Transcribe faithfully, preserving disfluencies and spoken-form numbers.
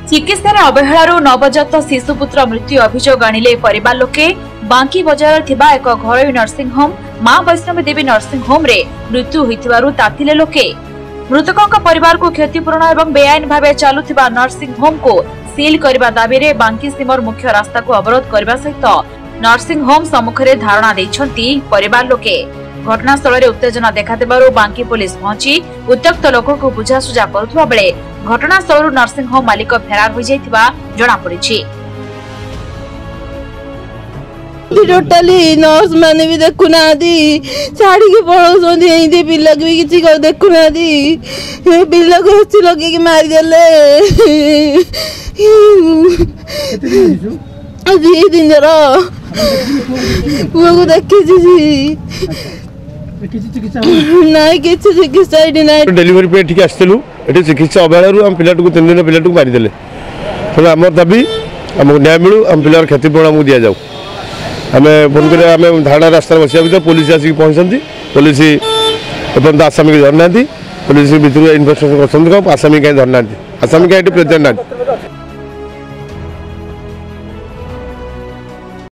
चिकित्सार अवहेलारू नवजात शिशुपुत्र मृत्यु अभियोग आनिले परिवार लोके। बांकी बजार थिबा एक घरोई नर्सिंग होम मां वैष्णवी देवी नर्सिंग होम रे मृत्यु होइथिबारु तातिले लोके। मृतकों परिवार को क्षतिपूरण एवं बेआईन भावे चालुथिबा नर्सिंग होम को सील करबा दाबी रे बांकी सीमर मुख्य रास्ता को अवरोध करबा सहित नर्सिंग होम सम्मुखरे धारणा दैछंती परिवार लोके। घटनास्थल रे उत्तेजना देखादेबारु बांकी पुलिस पहुंची उत्त्यक्त लोक को बुझासुझा करुथबा बेले घटनास्थल नर्सिंग होम मालिक फेरार हो जाइथिबा जणा पड़िछि। टोटाली नर्स माने भी देखुना छाड़ी के पड़े पिला भी किसी देखुना पिला को हसी लगे मारिदेले दी दिन पुआ को देखी डेलीवरी पे ठीक आसलु ये चिकित्सा अवहेलू आम पिला तीन दिन पिला मारिदेले तेनाली आम दाबी आमको न्याय मिलू आम पिलार क्षतिपूरण आमको दि जाऊ। आम फोन कर आम धारणा रास्ता बसिया भर पुलिस आसिक पहुँचती पुलिस एपर्त आसामी धरना पुलिस भितर इन्वेस्टिगेशन कर आसामी कहीं धरना आसामी कहीं प्रेजेंट ना